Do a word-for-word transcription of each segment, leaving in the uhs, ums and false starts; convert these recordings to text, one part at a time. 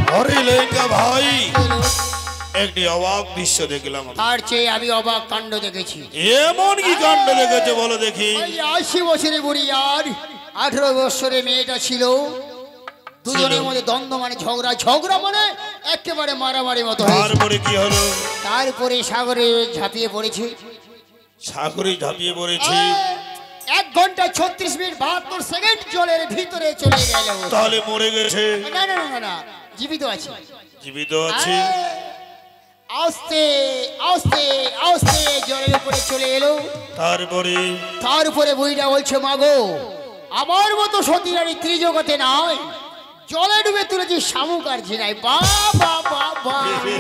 আরে লেঙ্গা ভাই একটি অবাক দৃশ্য দেখলাম। তার চেয়ে আমি অবাক কাণ্ড দেখেছি। এমন কি কাণ্ড দেখেছে বলো দেখি? ওই আশি বছরের বুড়ি আর আঠারো বছরের মেয়েটা ছিল, দুজনের মধ্যে দ্বন্দ্ব মানে ঝগড়া, ঝগড়া মানে একেবারে মারামারি মতো। তারপরে কি হলো? তারপরে সাগরে ঝাঁপিয়ে পড়েছে। সাগরে ঝাঁপিয়ে পড়েছে এক ঘন্টা ছত্রিশ মিনিট বাহাত্তর সেকেন্ড জলের ভিতরে চলে গেল। তাহলে মরে গেছে? না না না না, জীবিত আছে। জীবিত আছে। আস্তে আস্তে আস্তে জলের উপরে চলে এলো। তারপরে তারপরে বুড়িটা বলছে, মাগো আমার মতো সতী রানী ত্রিজগতে নাই, জলে ডুবে তুলেছি শামুক আর ঝিনাই। বাবা বাবা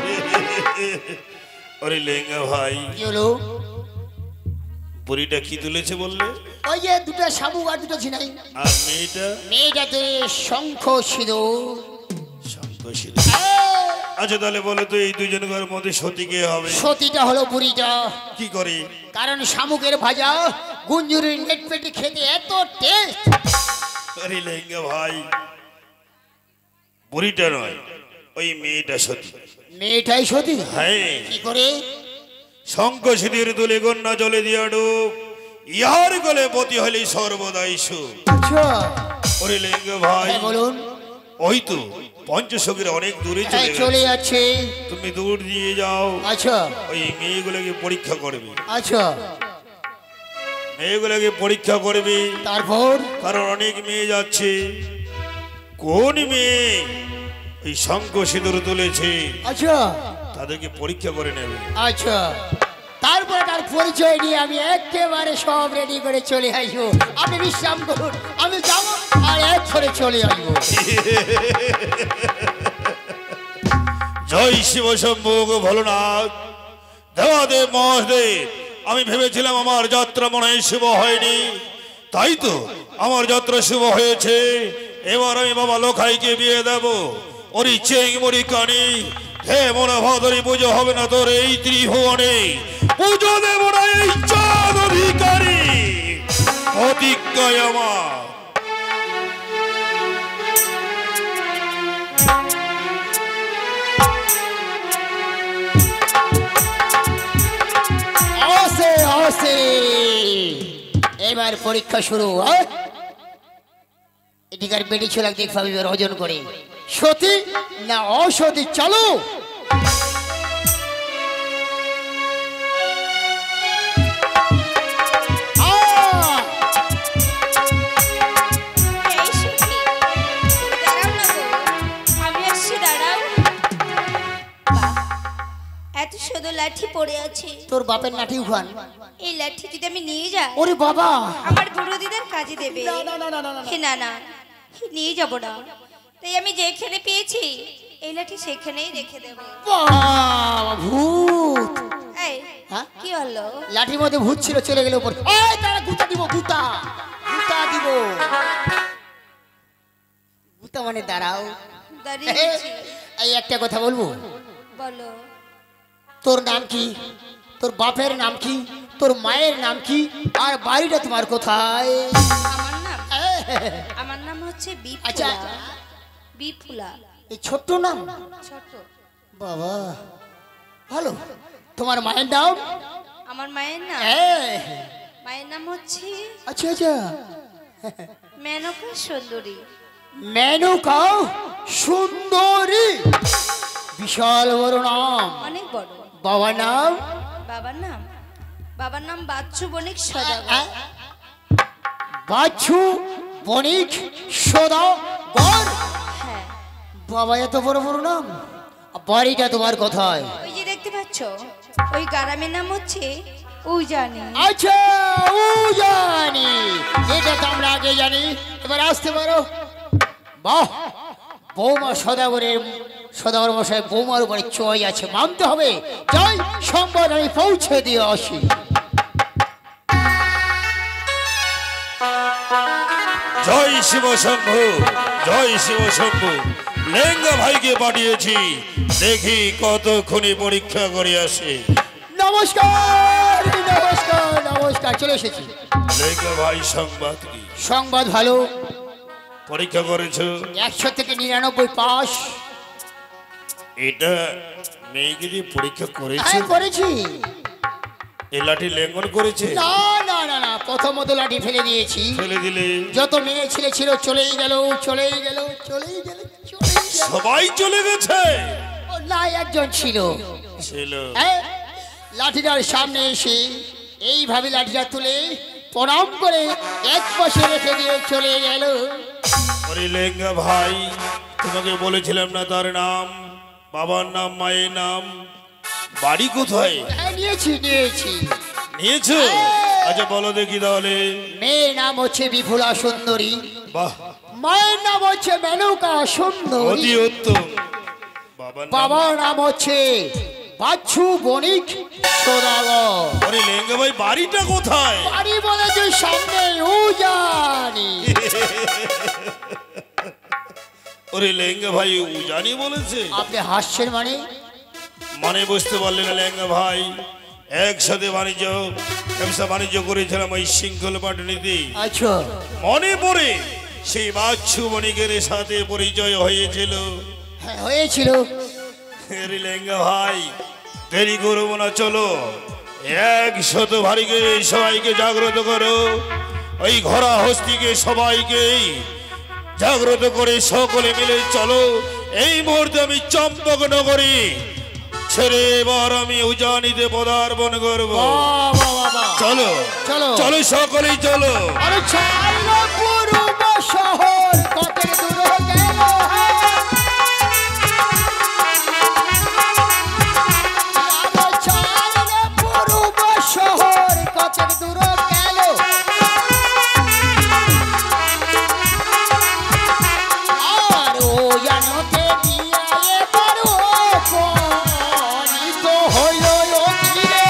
আরে লেঙ্গা ভাই কি হলো? বুড়িটা কি তুলেছে বললে? ওই যে দুটো শামুক আর দুটো ঝিনাই। আর মেয়েটা? মেয়েটাতে শঙ্খ সিঁদুর। শঙ্খ সিঁদুর। আচ্ছা তাহলে বলো তো এই দুজনের মধ্যে সতী কে হবে? সতীটা হলো বুড়িটা। কি করে? কারণ শামুকের ভাজা গুঞ্জুরির নেট পেটে খেতে এত টেস্ট। আরে লেঙ্গা ভাই বুড়িটা নয়, ওই মেয়েটা সতী। মেয়েটাই সতী? হ্যাঁ। কি করে? শঙ্খ সিঁদুর তুলে গন্যা জলে দিয়া ডুব, ইহার গলে পতি হলি সর্বদাই সুখ। আচ্ছা। ওরে লেঙ্গা ভাই বলুন। ওই তো পঞ্চসখীর অনেক দূরে চলে যাচ্ছে। তুমি দূর দিয়ে যাও। আচ্ছা। ওই মেয়েগুলোকে পরীক্ষা করবে। আচ্ছা। মেয়েগুলোকে পরীক্ষা করবে। তারপর? কারণ অনেক মেয়ে যাচ্ছে, কোন মেয়ে এই শঙ্খ সিঁদুর তুলেছে আচ্ছা তাদেরকে পরীক্ষা করে নেবে। আচ্ছা। তারপরে তার পরিচয় নিয়ে আমি একেবারে সব রেডি করে চলে আসবো। আপনি বিশ্রাম করুন, আমি যাবো আর এক করে চলে আসবো। জয় শিব শম্ভু ভোলনাথ দেবাদেব মহাদেব। আমি ভেবেছিলাম আমার যাত্রা মনে হয় শুভ হয়নি, তাই তো আমার যাত্রা শুভ হয়েছে। এবার আমি বাবা লোখাইকে বিয়ে দেব। ওরি চেং মরি কানি হে মনে ভাদরি পুজো হবে না তোর এই ত্রিভুবনে, পুজো দেব না এই চাঁদ অধিকারী। প্রতিজ্ঞায় আমার। এবার পরীক্ষা শুরু। এদিকার বেটি ছোলা দেখবা এবার ওজন করে সতী না অসতী। চলো। এত সুন্দর লাঠি পড়ে আছে। তোর বাপের লাঠি উখান। এই লাঠি যদি আমি নিয়ে যাই, ওরে বাবা, আমার বুড়ো দিদার কাজে দেবে। না না না না না না না নিয়ে যাব না। তাই আমি যেখানে পেয়েছি এই লাঠি সেখানেই রেখে দেব। বাবা ভূত। এই হ্যাঁ কি হলো? লাঠির মধ্যে ভূত ছিল, চলে গেল উপর। এই তারা গুতা দিব, গুতা গুতা দিব। গুতা মানে দাঁড়াও। দাঁড়িয়ে এই একটা কথা বলবো। বলো। তোর নাম কি? তোর বাপের নাম কি? তোর মায়ের নাম কি? আর বাড়িটা তোমার কোথায়? আমার নাম আমার নাম হচ্ছে বিপুলা। আচ্ছা বিপুলা। এই ছোট্ট নাম? ছোট। বাবা ভালো। তোমার মায়ের নাম? আমার মায়ের নাম মায়ের নাম হচ্ছে আচ্ছা আচ্ছা মেনকা সুন্দরী। মেনকা সুন্দরী, বিশাল বড় নাম। অনেক বড়। বাবার নাম? বাবার নাম বাবার নাম বাচ্চু বণিক সদাগর। বাচ্চু বণিক সদাগর? হ্যাঁ। বাবা এত বড় বড় নাম। বাড়িটা তোমার কোথায়? ওই যে দেখতে পাচ্ছ ওই গ্রামের নাম হচ্ছে উজানি। আচ্ছা উজানি, এটা তো আমরা আগে জানি। এবার আসতে পারো। বাহ, বৌমা সদাগরের সদাগর মশাই বৌমার উপরে চয় আছে, মানতে হবে। যাই সংবাদ আমি পৌঁছে দিয়ে আসি। জয় শিব শম্ভু, জয় শিব শম্ভু। লেঙ্গা ভাইকে পাঠিয়েছি, দেখি কতক্ষণে পরীক্ষা করে আসে। নমস্কার নমস্কার নমস্কার, চলে এসেছি। লেঙ্গা ভাই সংবাদ কি? সংবাদ ভালো। পরীক্ষা করেছো? একশো থেকে নিরানব্বই পাস। এটা মেয়েকে দিয়ে পরীক্ষা করেছে, হ্যাঁ করেছি। এই লাঠি লেঙ্গন করেছে? না না না না, প্রথমত লাঠি ফেলে দিয়েছি। ফেলে দিলে? যত মেয়ে ছেলে ছিল চলেই গেল, চলেই গেল, চলেই গেল, চলেই গেল। সবাই চলে গেছে? ও না, একজন ছিল। ছিল? হ্যাঁ, লাঠিটার সামনে এসে এইভাবে লাঠিটা তুলে প্রণাম করে এক পাশে রেখে দিয়ে চলে গেল। ওরে লেঙ্গা ভাই, তোমাকে বলেছিলাম না তার নাম, বাবার নাম, মায়ের নাম, বাড়ি কোথায়? হ্যাঁ নিয়েছি নিয়েছি। নিয়েছো? আচ্ছা বলো দেখি তাহলে। মেয়ের নাম হচ্ছে বিপুলা সুন্দরী, বাহ, মায়ের নাম হচ্ছে মেনকা সুন্দরী, অতি উত্তম। বাবার নাম? বাবার নাম হচ্ছে বাচ্চু বণিক সদাগর। ওরে লেঙ্গা ভাই, বাড়িটা কোথায়? বাড়ি বলেছে সামনে উজানি। ওরে লেঙ্গা ভাই, উজানি বলেছে? আপনি হাসছেন মানে? মানে বুঝতে পারলেন না লেঙ্গা ভাই, একসাথে বাণিজ্য ব্যবসা বাণিজ্য করেছিলাম ওই শৃঙ্খল পাটনীতে। আচ্ছা, মনে পড়ে সেই বাচ্চু বণিকের সাথে পরিচয় হয়েছিল। হ্যাঁ হয়েছিল। আরে লেঙ্গা ভাই, দেরি করবো না, চলো একশত ভারীকে সবাইকে জাগ্রত করো, ওই ঘোড়া হস্তিকে সবাইকে জাগ্রত করে সকলে মিলে চলো। এই মুহূর্তে আমি চম্পক নগরী ছেড়ে এবার আমি উজানিতে পদার্পণ করবো। বাহ, বাহ, বাহ, বাহ। চলো চলো। চলো সকলেই চলো। আরে ছাড়লো পূর্ব শহর কত দূর গেল, আরে ছাড়লো পূর্ব শহর কত দূর গেল, আর ও জানতে দিয়া এবার ও পরিত হইল অধীরে।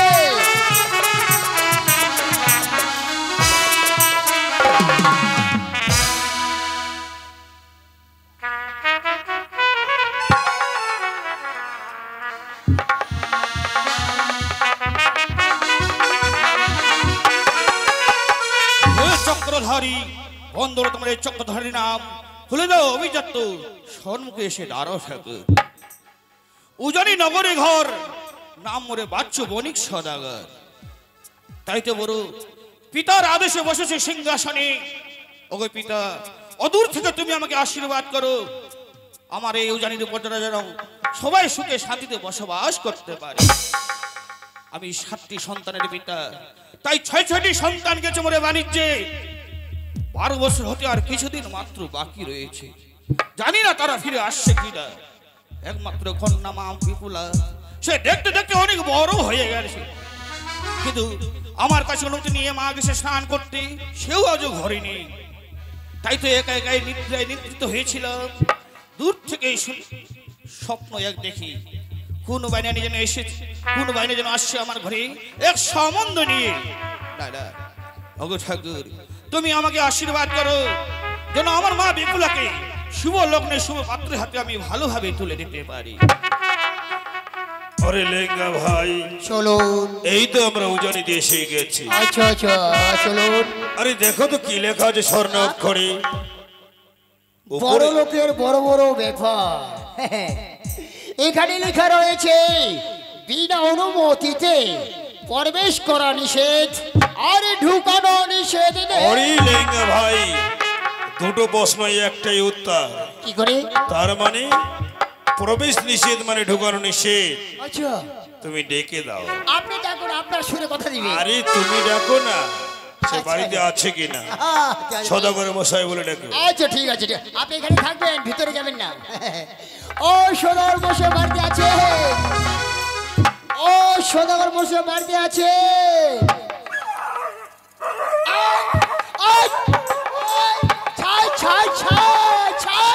ওই চক্রধারী বন্দর, তোমার এই চক্রধারী নাম খুলে দাও অভিজাত, সম্মুখে এসে দাঁড়াও থাকে। উজানি নগরে ঘর, নাম মোরে বাচ্চু বণিক সদাগর। তাই তো বড় পিতার আদেশে বসেছে সিংহাসনে। ওগো পিতা, অদূর থেকে তুমি আমাকে আশীর্বাদ করো, আমার এই উজানির উপজেলা যেন সবাই সুখে শান্তিতে বসবাস করতে পারে। আমি সাতটি সন্তানের পিতা, তাই ছয় ছয়টি সন্তান গেছে মোরে বাণিজ্যে। বারো বছর হতে আর কিছুদিন মাত্র বাকি রয়েছে, জানি না তারা ফিরে আসছে কিনা। একমাত্র কন্যা মা বিপুলা, সে দেখতে দেখতে অনেক বড় হয়ে গেছে, কিন্তু আমার কাছে অনুমতি নিয়ে মা গেছে স্নান করতে, সেও আজও ঘরে নেই। তাই তো একা একাই নিদ্রায় নিদ্রিত হয়েছিলাম। দূর থেকে স্বপ্ন এক দেখি, কোন বাইনা যেন এসেছে, কোন বাইনা যেন আসছে আমার ঘরে এক সম্বন্ধ নিয়ে। দাদা ওগো ঠাকুর, তুমি আমাকে আশীর্বাদ করো যেন আমার মা বিপুলাকে শুভ লগ্নে শুভ পাত্রের হাতে আমি ভালোভাবে তুলে দিতে পারি। আরে লেঙ্গা ভাই, চলুন। এই তো আমরা উজানিতে এসে গেছি। আচ্ছা আচ্ছা চলুন। আরে দেখো তো কি লেখা আছে স্বর্ণ অক্ষরে। বড় উপরে লোকের বড় বড় ব্যাপার। এখানে লেখা রয়েছে বিনা অনুমতিতে প্রবেশ করা নিষেধ, আর ঢুকানো নিষেধ। আরে লেঙ্গা ভাই, দুটো প্রশ্ন একটাই উত্তর। কি করে? তার মানে প্রবেশ নিষেধ মানে ঢুকানো নিষেধ। আচ্ছা, তুমি ডেকে দাও। আপনি ডাকুন, আপনার সুরে কথা দিবে। আরে তুমি ডাকো না, সে বাড়িতে আছে কিনা সদাগর মশাই বলে ডাকো। আচ্ছা ঠিক আছে, ঠিক আছে। আপনি এখানে থাকবেন, ভিতরে যাবেন না। ও সদাগর মশাই বাড়িতে আছে, ও সদাগর মশাই বাড়িতে আছে। আয়, আয়, ছাই, ছাই, ছাই, ছাই।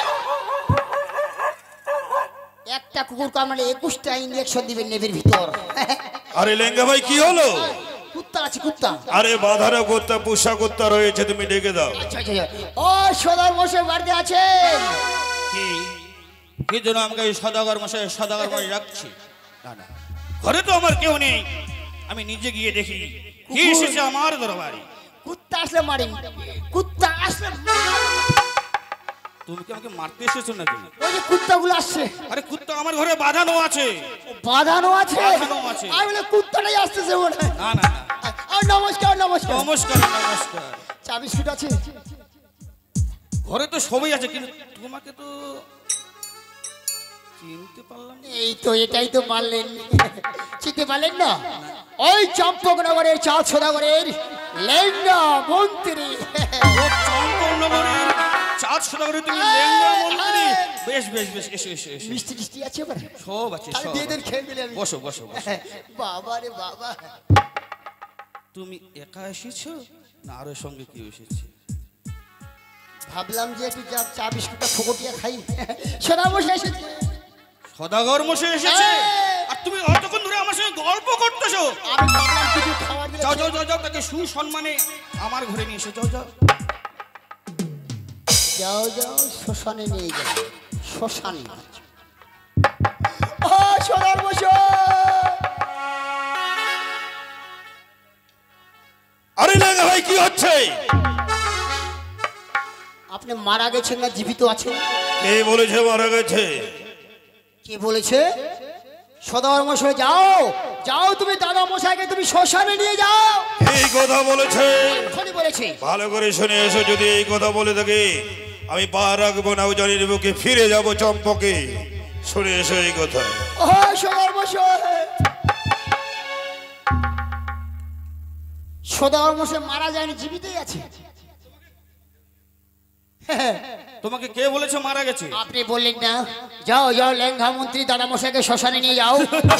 একটা কুকুর কামড়ালে একুশটা ইঞ্জেকশন দিবেন নেবের ভিতর। আরে লেঙ্গা ভাই কি হলো? কুত্তা আছে, কুত্তা। আরে বাধারা কুত্তা, পোষা কুত্তা রয়েছে, তুমি ডেকে দাও। আচ্ছা আচ্ছা, ও সদাগর মশাই বাড়িতে আছেন। কি কি জন্য আমাকে এই সদাগর মশাই সদাগর মশাই রাখছি? না না, ঘরে তো আমার কেউ নেই, আমি নিজে গিয়ে দেখি কি এসেছে আমার দরবারে। কুত্তা আসলে মারেন, কুত্তা আসলে মারেন। তুমি কি আমাকে মারতে এসেছো নাকি? ওই যে কুত্তাগুলো আসছে। আরে কুত্তা আমার ঘরে বাঁধানো আছে। বাঁধানো আছে? বাঁধানো আছে। আমি বলে কুত্তাটাই আসতেছে মনে হয়। না না না, আর নমস্কার নমস্কার। নমস্কার নমস্কার। চা বিস্কুট আছে? ঘরে তো সবই আছে, কিন্তু তোমাকে তো চিনতে পারলাম না। এই তো এটাই তো পারলেন, চিনতে পারলেন না? ওই চম্পকনগরের চাঁদ সদাগরের লেঙ্গা মন্ত্রী। ও চম্পকনগরের চাঁদ সদাগরের তুমি লেঙ্গা মন্ত্রী? বেশ বেশ বেশ, এসো এসো এসো। মিষ্টি মিষ্টি আছে এবার? সব আছে তাহলে সব দিয়ে দেন, আছে। খেয়ে ফেলে আমি। বসো বসো বসো। বাবা রে বাবা। তুমি একা এসেছো না আরো সঙ্গে কি এসেছে? ভাবলাম যে একটু চা চা বিস্কুটটা ফোকটিয়া খাই। সোনা বসে এসেছে। সদাগর মশাই এসেছে আর তুমি অতক্ষণ ধরে আমার সঙ্গে গল্প করতেছো। আমি ভাবলাম কিছু খাবার দিলে। যাও যাও যাও যাও, তাকে সুসম্মানে আমার ঘরে নিয়ে এসো। যাও যাও যাও যাও, শ্মশানে নিয়ে যাও। শ্মশানে। ও সোনার বসো। আরে লেঙ্গা ভাই কি হচ্ছে? আপনি মারা গেছেন না জীবিত আছেন? কে বলেছে মারা গেছে? কে বলেছে? সদর মশাই যাও যাও, তুমি দাদা মশাইকে তুমি শ্মশানে নিয়ে যাও। এই কথা বলেছে? এক্ষুনি বলেছে। ভালো করে শুনে এসো, যদি এই কথা বলে থাকে আমি পা রাখবো না, জানির বুকে ফিরে যাব চম্পকে। শুনে এসো এই কথা। ও সদর মশাই, সদর মশাই মারা যায়নি, জীবিতই আছে। তোমাকে কে বলেছে মারা গেছে? আপনি বললেন না? যাও যাও, লেঙ্গা মন্ত্রী দাদা মশাইকে শ্মশানে নিয়ে যাও।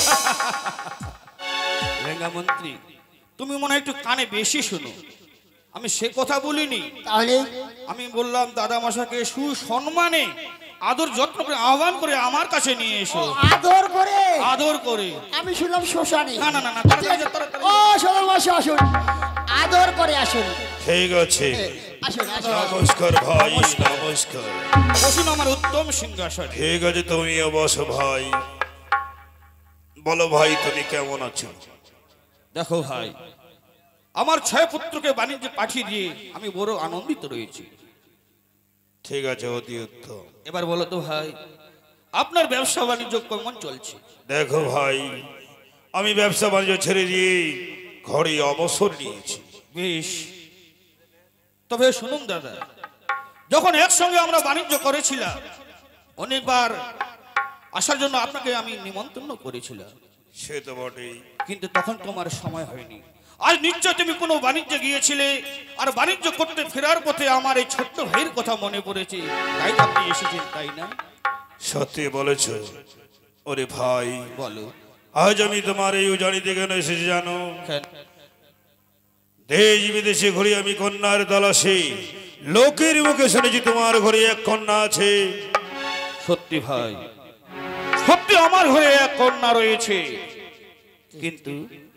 লেঙ্গা মন্ত্রী, তুমি মনে হয় একটু কানে বেশি শোনো। আমি সে কথা বলিনি। তাহলে আমি বললাম দাদা মশাইকে সুসম্মানে আদর যত্ন করে আহ্বান করে আমার কাছে নিয়ে এসো। আদর করে? আদর করে? আমি শুনলাম শ্মশানে। না না না না, তাড়াতাড়ি যাও, তাড়াতাড়ি ও যাও। সদর মশাই আসুন, আদর করে আসুন। ঠিক আছে, আসুন আসুন। নমস্কার ভাই, নমস্কার। বসুন আমার উত্তম সিংহাসনে। ঠিক আছে, তুমিও বসো ভাই। বলো ভাই, তুমি কেমন আছো? দেখো ভাই, আমার ছয় পুত্রকে বাণিজ্যে পাঠিয়ে দিয়ে আমি বড় আনন্দিত রয়েছি। ঠিক আছে, অতি উত্তম। এবার বলো তো ভাই, আপনার ব্যবসা বাণিজ্য কেমন চলছে? দেখো ভাই, আমি ব্যবসা বাণিজ্য ছেড়ে দিয়ে ঘরে অবসর নিয়েছি। বেশ, তবে শুনুন দাদা, যখন একসঙ্গে আমরা বাণিজ্য করেছিলাম অনেকবার আসার জন্য আপনাকে আমি নিমন্ত্রণ করেছিলাম, সে তো বটেই, কিন্তু তখন তোমার সময় হয়নি। আজ নিশ্চয় তুমি কোনো বাণিজ্যে গিয়েছিলে, আর বাণিজ্য করতে ফেরার পথে আমার এই ছোট্ট ভাইয়ের কথা মনে পড়েছে, তাই আপনি এসেছেন, তাই না? সত্যি বলেছ। ওরে ভাই, বলো। আজ আমি তোমার এই উজানিতে কেন এসেছি জানো? কেন? দেশ বিদেশে ঘুরে আমি কন্যার তলাশে লোকের মুখে শুনেছি তোমার ঘরে এক কন্যা আছে। সত্যি ভাই, সত্যি আমার ঘরে এক কন্যা রয়েছে, কিন্তু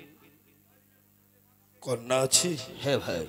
কন্যা আছে? হ্যাঁ ভাই।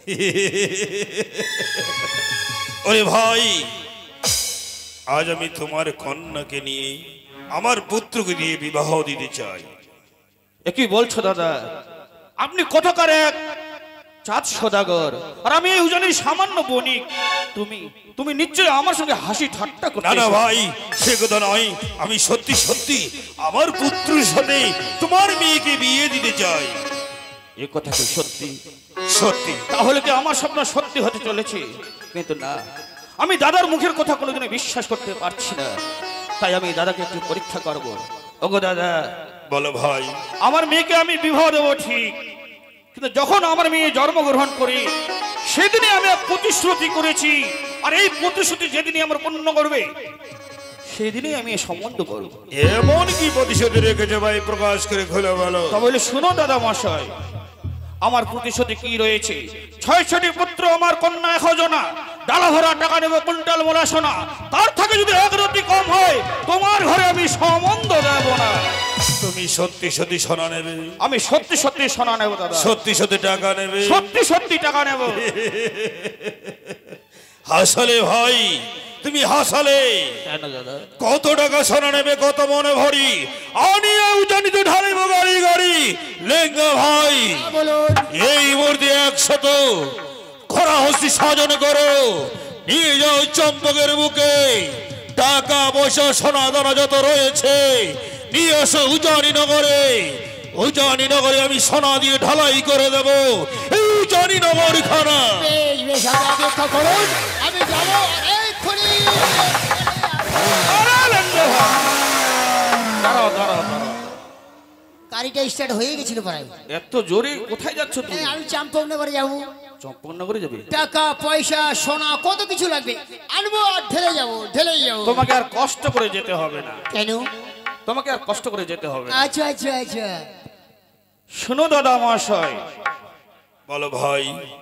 ওরে ভাই, আজ আমি তোমার কন্যাকে নিয়ে আমার পুত্রকে দিয়ে বিবাহ দিতে চাই। এ কি বলছো দাদা? আপনি কোথাকার এক চাঁদ সদাগর, আর আমি এই উজানির সামান্য বণিক। তুমি তুমি নিশ্চয়ই আমার সঙ্গে হাসি ঠাট্টা করছো। না না ভাই, সে কথা নয়। আমি সত্যি সত্যি আমার পুত্রের সাথে তোমার মেয়েকে বিয়ে দিতে চাই। এ কথা কি সত্যি? সত্যি। তাহলে কি আমার স্বপ্ন সত্যি হতে চলেছে? কিন্তু না, আমি দাদার মুখের কথা কোনোদিনও বিশ্বাস করতে পারছি না, তাই আমি দাদাকে একটু পরীক্ষা করবো। ওগো দাদা, বলো ভাই। আমার মেয়েকে আমি বিবাহ দেবো ঠিক, কিন্তু যখন আমার মেয়ে জন্মগ্রহণ করে সেদিনই আমি এক প্রতিশ্রুতি করেছি, আর এই প্রতিশ্রুতি যেদিনই আমার পূর্ণ করবে সেদিনই আমি এ সম্বন্ধ করব। এমন কি প্রতিশ্রুতি রেখেছে ভাই, প্রকাশ করে খুলে বলো। তাহলে শুনো দাদা মশাই, আমার প্রতিশ্রুতি কি রয়েছে? ছয় ছটি পুত্র আমার কন্যা এখজনা, ডালা ভরা টাকা নেব কুইন্টাল মোলা সোনা, তার থেকে যদি এক রতি কম হয় তোমার ঘরে আমি সম্বন্ধ দেব না। তুমি সত্যি সত্যি সোনা নেবে? আমি সত্যি সত্যি সোনা নেব দাদা। সত্যি সত্যি টাকা নেবে? সত্যি সত্যি টাকা নেব। হাসালে ভাই, তুমি হাসালে। কেন দাদা? কত টাকা সোনা নেবে, কত মনে ভরি? আনিয়াও জানি তো ঢালিব গাড়ি গাড়ি। লেঙ্গা ভাই, বলুন। এই মুহূর্তে একশত খরা হস্তি সাজন করো, নিয়ে যাও চম্পকের বুকে টাকা পয়সা সোনা দানা যত রয়েছে নিয়ে আসো উজানি নগরে। উজানি নগরে আমি সোনা দিয়ে ঢালাই করে দেব এই উজানি নগর খানা। বেশ বেশ আপনি অপেক্ষা করুন, আমি যাবো এক্ষুনি। দাঁড়াও দাঁড়াও দাঁড়াও, গাড়িটা স্টার্ট হয়ে গেছিল প্রায়। এত জোরে কোথায় যাচ্ছ তুমি? এই, আমি চম্পকনগরে যাবো। চম্পকনগরে যাবে? টাকা পয়সা সোনা কত কিছু লাগবে, আনবো আর ঢেলে যাবো, ঢেলেই যাবো। তোমাকে আর কষ্ট করে যেতে হবে না। কেন? তোমাকে আর কষ্ট করে যেতে হবে না। আচ্ছা আচ্ছা আচ্ছা। শোনো দাদা মহাশয়, বলো ভাই।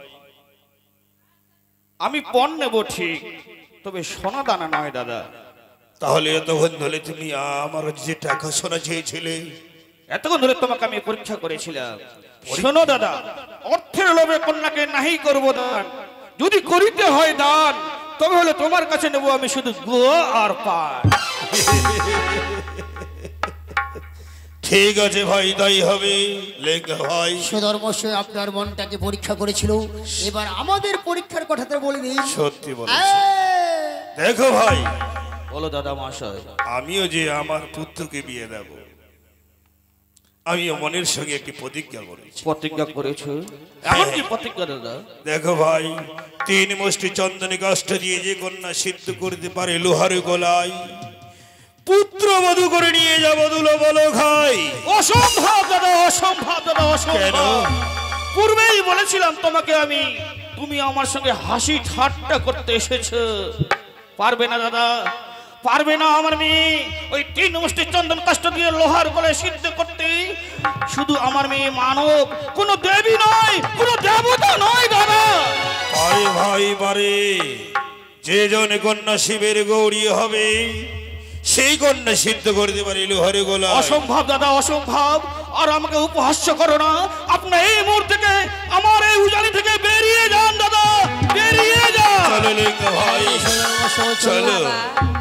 আমি পণ নেব ঠিক, তবে সোনা দানা নয় দাদা। তাহলে এতক্ষণ ধরে তুমি আমার যে টাকা সোনা চেয়েছিলে? এতক্ষণ ধরে তোমাকে আমি পরীক্ষা করেছিলাম। শোনো দাদা, অর্থের লোভে কন্যাকে নাহি করব দান, যদি করিতে হয় দান তবে হলে তোমার কাছে নেব আমি শুধু গো আর পান। ঠিক আছে ভাই, তাই হবে। লেঙ্গা ভাই, সুধর্মশয় আপনার মনটাকে পরীক্ষা করেছিল, এবার আমাদের পরীক্ষার কথাটা বলে দিন। সত্যি বলো। আহ! দেখো ভাই, বলো দাদা মহাশয়। আমিও যে আমার পুত্রকে বিয়ে দেব, আমিও মনের সঙ্গে একটি প্রতিজ্ঞা করেছি। প্রতিজ্ঞা করেছো? এমন কি প্রতিজ্ঞা দাদা? দেখো ভাই, তিন মুষ্টি চন্দনে কাষ্ঠ দিয়ে যে কন্যা সিদ্ধ করতে পারে লোহার গলায়, পুত্র বধূ করে নিয়ে যাব দুলো বলো খাই। অসম্ভব দাদা, অসম্ভব দাদা, কেন? অসম্ভব। পূর্বেই বলেছিলাম তোমাকে আমি, তুমি আমার সঙ্গে হাসি ঠাট্টা করতে এসেছো। পারবে না দাদা, পারবে না আমার মেয়ে ওই তিন মুষ্টি চন্দন কাষ্ঠ দিয়ে লোহার গলায় সিদ্ধ করতে। শুধু আমার মেয়ে মানব, কোনো দেবী নয়, কোনো দেবতা নয় দাদা। পারে ভাই পারে, যে জন কন্যা শিবের গৌরী হবে সেই কন্যা সিদ্ধ করতে পারে লোহার গলা। অসম্ভব দাদা, অসম্ভব। আর আমাকে উপহাস্য করো না। আপনার এই মুহূর্ত থেকে আমার এই উজানি থেকে বেরিয়ে যান দাদা, বেরিয়ে যান। চলো লেঙ্গা ভাই, সুধর্মশয় চলো। বাবা,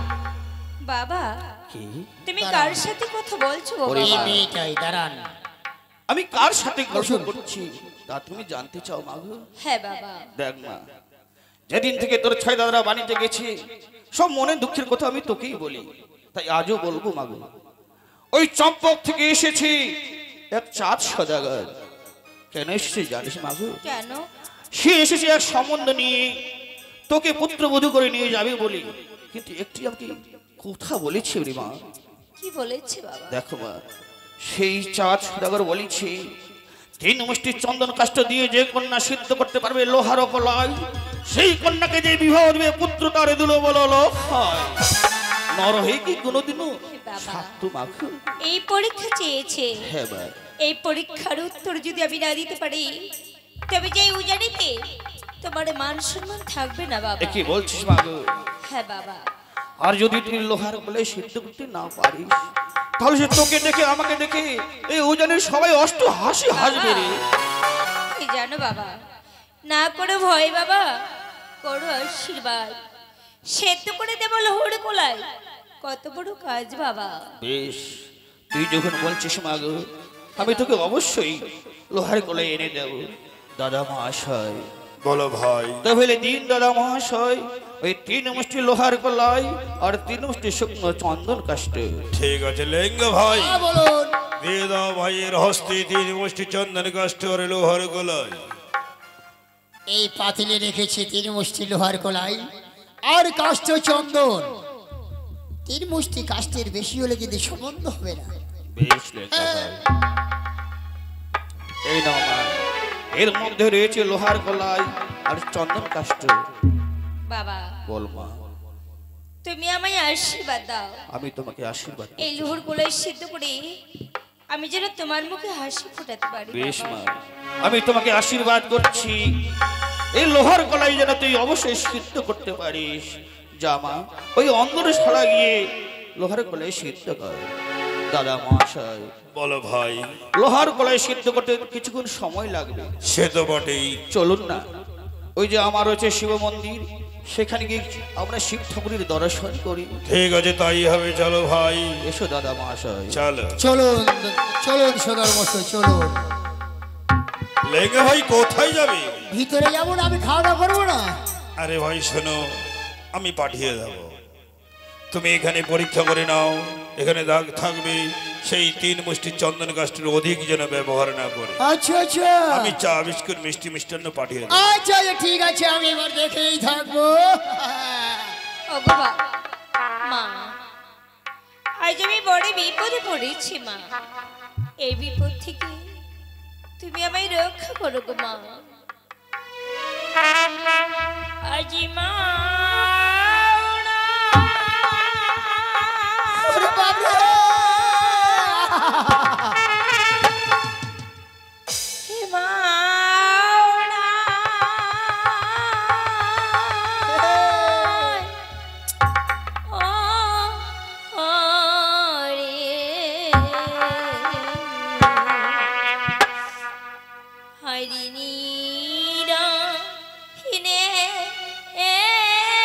বাবা তুমি কার সাথে কথা বলছো গো এই বাবা? মেয়েটাই দাঁড়ান। আমি কার সাথে গল্প করছি তা তুমি জানতে চাও মাগো? হ্যাঁ বাবা। দেখ মা, যেদিন থেকে তোর ছয় দাদারা বাণিজ্যে গেছে সব মনে দুঃখের কথা আমি তোকেই বলি, তাই আজও বলবো মাগো। ওই চম্পক থেকে এসেছি এক চাঁদ সদাগর। কেন এসেছে জানিস মাগো? কেন? সে এসেছে এক সম্বন্ধ নিয়ে, তোকে পুত্রবধূ করে নিয়ে যাবে বলি। কিন্তু একটি আমাকে কথা বলেছে রে মা। কি বলেছে বাবা? দেখো মা, সেই চাঁদ সদাগর বলেছে তিন মুষ্টি চন্দন কাষ্ঠ দিয়ে যে কন্যা সিদ্ধ করতে পারবে লোহার কলায়, সেই কন্যাকে যে বিবাহ দেবে পুত্র তারে দিল বলো লোক হয়। নর হয়ে কি কোনোদিনও বাবা। সাত্য মাখো? এই পরীক্ষা চেয়েছে, হ্যাঁ মা। এই পরীক্ষার উত্তর যদি আমি না দিতে পারি তবে যে উজানিতে তোমার মান সম্মান থাকবে না বাবা। এ কি বলছিস মাগো? হ্যাঁ বাবা। আর যদি তুই লোহার গলায় সিদ্ধ করতে না পারিস তাহলে সে তোকে দেখে আমাকে দেখে এই উজানের সবাই অষ্ট হাসি হাসবে রে। কি জানো বাবা, না করো ভয় বাবা, করো আশীর্বাদ। সেদ্ধ করে দেবো লোহর কোলায়, কত বড় কাজ বাবা। বেশ, তুই যখন বলছিস মাগো, আমি তোকে অবশ্যই লোহার গলায় এনে দেব। দাদা মহাশয়, বলো ভাই। তাহলে দিন দাদা মহাশয় ওই তিন মুষ্টি লোহার গলায় আর তিন মুষ্টি শুকনো চন্দন কাষ্ঠ। ঠিক আছে লেঙ্গা ভাই, হ্যাঁ, বলুন। দিয়ে দাও ভাইয়ের হস্তে তিন মুষ্টি চন্দন কাষ্ঠ আর লোহার গলায়। এই পাতিলে রেখেছি তিন মুষ্টি লোহার কলাই আর কাষ্ঠ চন্দন। তিন মুষ্টি কাষ্ঠের বেশি হলে কিন্তু সম্বন্ধ হবে না। বেশ লেখা ভাই। এই নাও মা, এর মধ্যে রয়েছে লোহার গলায় আর চন্দন কাষ্ঠ। বাবা বল মা, তুমি আমায় আশীর্বাদ দাও। আমি তোমাকে আশীর্বাদ এই করছি। লোহর কোলায় সিদ্ধ করে আমি যেন তোমার মুখে হাসি ফোটাতে পারি বেশ বাবা। মা, আমি তোমাকে আশীর্বাদ করছি এই লোহার গলায় যেন তুই অবশ্যই সিদ্ধ করতে পারিস। যা মা, ওই অন্দরশালা গিয়ে লোহার গলায় সিদ্ধ কর। দাদা মহাশয়, বলো ভাই। লোহার গলায় সিদ্ধ করতে কিছুক্ষণ সময় লাগবে। সে তো বটেই। চলুন না, ওই যে আমার রয়েছে শিব মন্দির, সেখানে গিয়ে আমরা শিব ঠাকুরের দর্শন করি। ঠিক আছে তাই হবে, চলো ভাই। এসো দাদা মহাশয়। চলো। চলুন চলুন সুধর্মশয় চলুন। লেঙ্গা ভাই কোথায় যাবে? ভিতরে যাবো না, আমি খাওয়া দাওয়া করবো না। আরে ভাই শোনো, আমি পাঠিয়ে দেব। তুমি এখানে পরীক্ষা করে নাও, এখানে দাগ থাকবে সেই তিন মুষ্টি চন্দন গাছটির অধিক যেন ব্যবহার না করে। আচ্ছা আচ্ছা আমি চা বিস্কুট মিষ্টি মিষ্টান্ন পাঠিয়ে দেব। আচ্ছা আচ্ছা, ঠিক আছে, আমি এবার দেখেই থাকবো। ও বাবা, মা আজ আমি বড় বিপদে পড়েছি মা। এই বিপদ থেকে তুমি আমায় রক্ষা করো গো মা। আজি মা ওরে বাবরে! হে মা ও ও রে হরিণী হিনে এ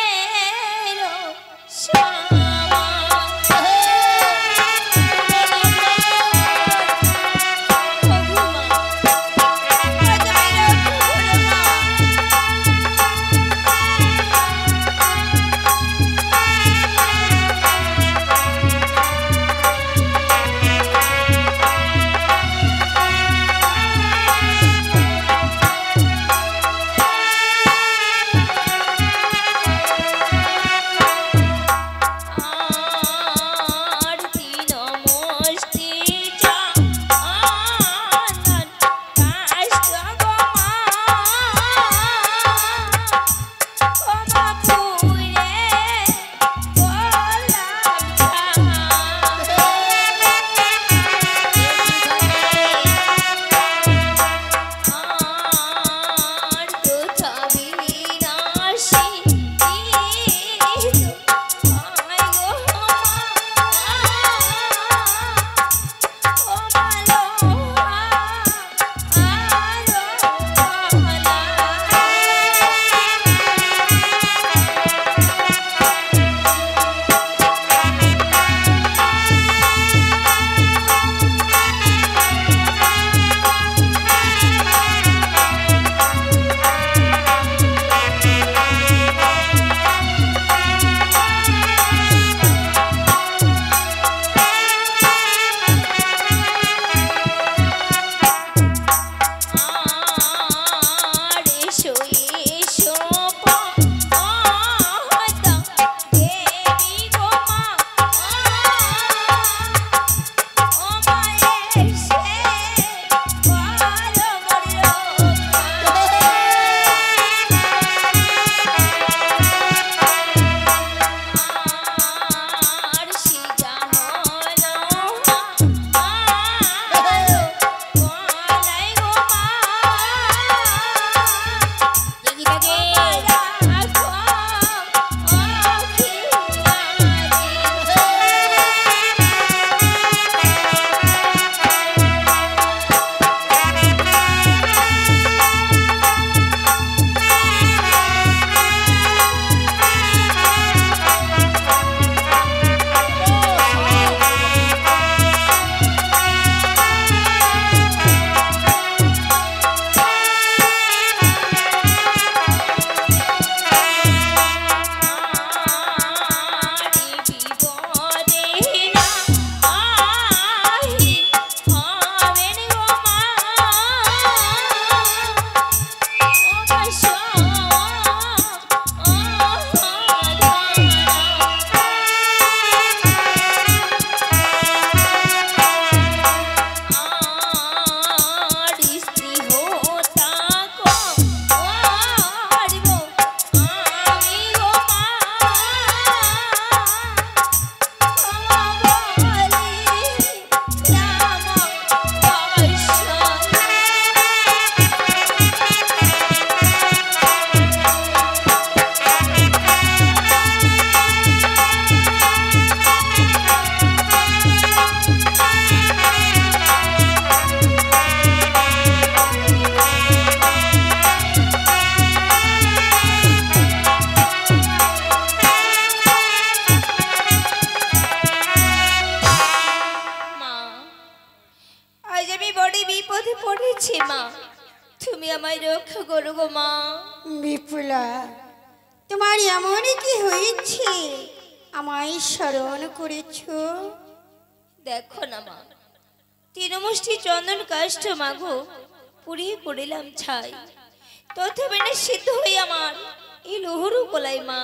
এমন কি হয়েছে আমায় স্মরণ করেছ? দেখো না মা, তৃণমুষ্টি চন্দন কাষ্ঠ মাগো পুড়িয়ে করিলাম ছাই, তথাপি না সিদ্ধ হই আমার এই লোহরু গোলাই মা।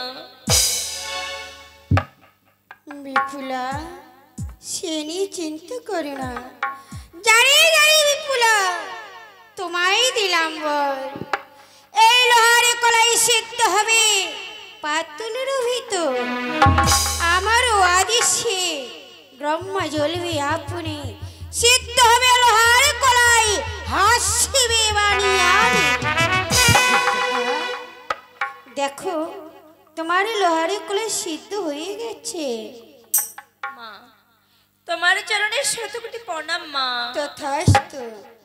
বিপুলা, সে নিয়ে চিন্তা করো না। জানি জানি বিপুলা, তোমায় দিলাম বল, এই লোহারে কলাই সিদ্ধ হবে পাতুলের ভিতর। আমার আদেশে ব্রহ্মা জ্বলবে আপনি, সিদ্ধ হবে লোহারে কলাই, হাসিবে বানিয়ারে। দেখো তোমার লোহারে কলাই সিদ্ধ হয়ে গেছে। মা, তোমার চরণে শত কোটি প্রণাম মা। তথাস্তু।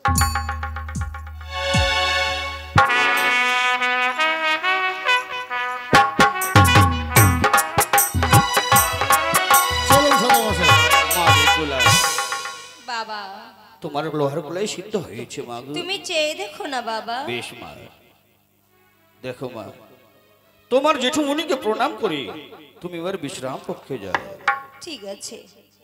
চলুন সদাগর মা বিপুলা, বাবা, তোমার লোহার কলাই সিদ্ধ হয়েছে মা গো। তুমি চেয়ে দেখো না বাবা। বেশ মা, দেখো মা, তোমার জেঠুমণিকে প্রণাম করি, তুমি এবার বিশ্রাম কক্ষে যাও। ঠিক আছে।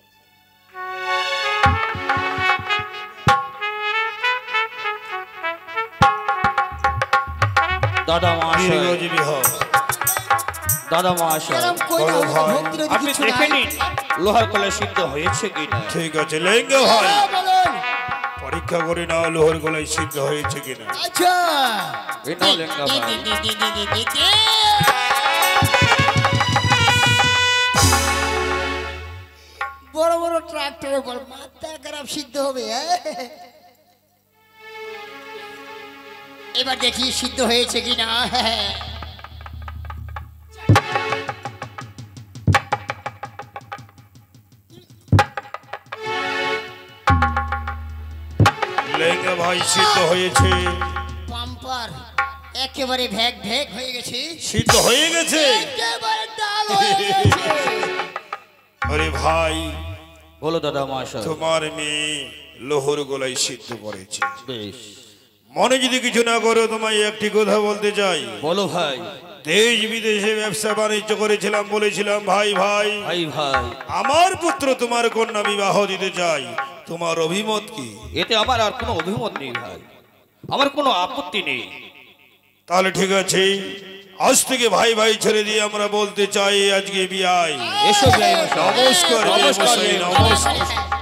দাদা মহাশয়, দীর্ঘজীবী হও। দাদা মহাশয়, এরম কই না, বলো ভাই। ভক্তির অধিক আপনি কিছু দেখে নাই। নিন লোহার কলাই সিদ্ধ হয়েছে কিনা। ঠিক আছে লেঙ্গে ভাই, হ্যাঁ, বলুন। পরীক্ষা করে নাও লোহর গলায় সিদ্ধ হয়েছে কিনা। আচ্ছা এই নাও লেঙ্গা ভাই। দি, দি, দি, দি, দি, দি, দি। বড় বড় ট্রাক্টরের উপর মাথা খারাপ সিদ্ধ হবে। হ্যাঁ? এবার দেখি সিদ্ধ হয়েছে কিনা। হ্যাঁ। লেঙ্গে ভাই সিদ্ধ হয়েছে। পাম্পার একেবারে ভ্যাক ভ্যাক হয়ে গেছে। সিদ্ধ হয়ে গেছে। একেবারে ডাল হয়ে গেছে। আরে ভাই, বলো দাদা মহাশয়। তোমার মেয়ে লোহর গলায় সিদ্ধ করেছে। বেশ, মনে যদি কিছু না করো, তোমায় একটি কথা বলতে চাই। বলো ভাই। দেশ বিদেশে ব্যবসা বাণিজ্য করেছিলাম, বলেছিলাম ভাই ভাই ভাই ভাই, আমার পুত্র তোমার কন্যা বিবাহ দিতে চাই, তোমার অভিমত কি? এতে আমার আর কোনো অভিমত নেই ভাই, আমার কোনো আপত্তি নেই। তাহলে ঠিক আছে, আজ থেকে ভাই ভাই ছেড়ে দিয়ে আমরা বলতে চাই আজকে বিয়াই। এসো বিয়াই মশাই। নমস্কার বিয়াই নমস্কার, মশাই, বিয়াই নমস্কার।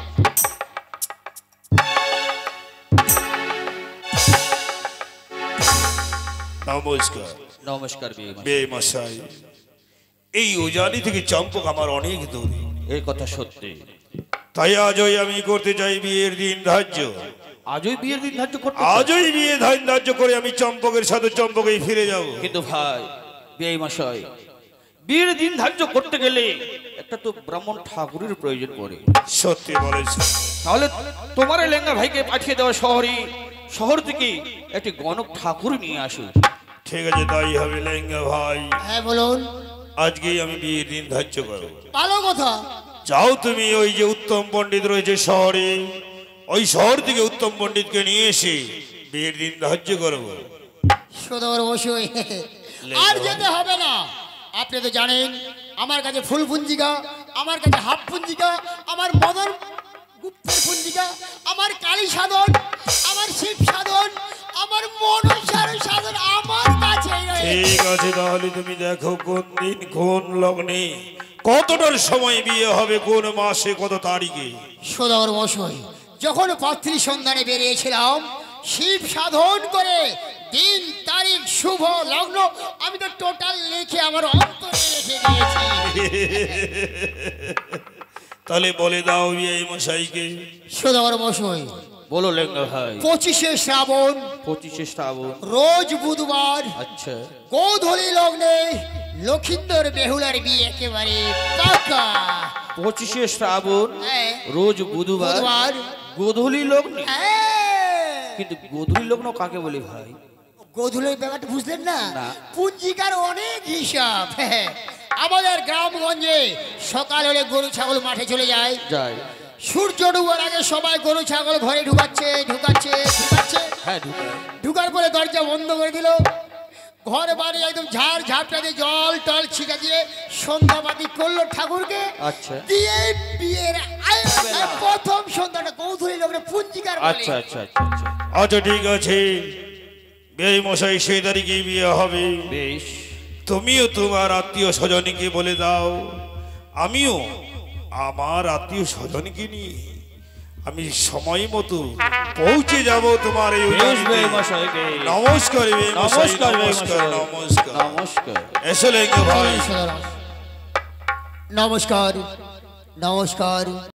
নমস্কার নমস্কার বিয়াই মশাই। বিয়াই মশাই, এই উজানি থেকে চম্পক আমার অনেক দূরে, এই কথা সত্যি। তাই আজই আমি করতে চাই বিয়ের দিন ধার্য। আজই বিয়ের দিন ধার্য করতে চাও? আজই বিয়ে ধান ধার্য করে আমি চম্পকের সাথে চম্পকেই ফিরে যাব। কিন্তু ভাই বিয়াই মশাই, বিয়ের দিন ধার্য করতে গেলে একটা তো ব্রাহ্মণ ঠাকুরের প্রয়োজন পড়ে। সত্যি বলেছে। তাহলে তোমার এই লেঙ্গা ভাইকে পাঠিয়ে দেওয়া শহরে, শহর থেকে একটি গণক ঠাকুর নিয়ে আসো। ঠিক আছে, তাই হবে লেঙ্গা ভাই। হ্যাঁ বলুন। আজকেই আমি বিয়ের দিন ধার্য করো। ভালো কথা। যাও তুমি, ওই যে উত্তম পণ্ডিত রয়েছে শহরে, ওই শহর থেকে উত্তম পণ্ডিতকে নিয়ে এসে বিয়ের দিন ধার্য করবো। সদর অবশ্যই আর যেতে হবে না। আপনি তো জানেন আমার কাছে ফুল পুঞ্জিকা, আমার কাছে হাফ পুঞ্জিকা, আমার মদন গুপ্তের পুঞ্জিকা, আমার কালী সাধন, আমার শিব সাধন, আমার মনসার সাধন আমার কাছে রয়েছে। ঠিক আছে, তাহলে তুমি দেখো কোন দিন কোন লগ্নে কতটার সময় বিয়ে হবে, কোন মাসে কত তারিখে। সদর অবশ্যই যখন পাত্রী সন্ধানে বেরিয়েছিলাম, শিব সাধন করে দিন তারিখ শুভ লগ্ন আমি তো টোটাল লিখে আমার অন্তরে রেখে দিয়েছি। তাহলে বলে দাও বিয়ে মশাইকে। সদর অবশ্যই বলো লেঙ্গা ভাই। পঁচিশে শ্রাবণ, পঁচিশে শ্রাবণ, রোজ বুধবার, আচ্ছা গোধূলি লগ্নে লক্ষিন্দর বেহুলার বিয়ে একেবারে পাকা। পঁচিশে শ্রাবণ, হ্যাঁ, রোজ বুধবার, বুধবার। গোধূলি লগ্নে। হ্যাঁ। কিন্তু গোধূলি লগ্ন কাকে বলি ভাই? গোধূলির ব্যাপারটা বুঝলেন না? না। পুঞ্জিকার অনেক হিসাব। হ্যাঁ, আমাদের গ্রামগঞ্জে সকাল হলে গরু ছাগল মাঠে চলে যায়, যাই। সূর্য ডুবার আগে সবাই গরু ছাগল ঘরে ঢুকাচ্ছে ঢুকাচ্ছে ঢুকাচ্ছে হ্যাঁ ঢুকে। ঢুকার পরে দরজা বন্ধ করে দিল। ঘর বাড়ি একদম ঝাড় ঝাপটা দিয়ে জল টল ছিটা দিয়ে সন্ধ্যাবাদী করলো ঠাকুরকে। আচ্ছা দিয়ে বিয়ের আয়োজন প্রথম সন্ধ্যাটা গৌধুরী লোকের পুঞ্জিকার বলে। আচ্ছা আচ্ছা আচ্ছা আচ্ছা আচ্ছা ঠিক আছে, বিয়ে মশাই সেই তারিখে বিয়ে হবে। বেশ তুমিও তোমার আত্মীয় স্বজনকে বলে দাও, আমিও আমার আত্মীয় স্বজনকে নিয়ে আমি সময় মতো পৌঁছে যাব তোমার এই বেশ উজানিতে। বেশ মশাই বেশ। নমস্কার বে মশাই, নমস্কার বেশ নমস্কার মশাই। নমস্কার। নমস্কার এসো লেঙ্গে ভাই। নমস্কার নমস্কার।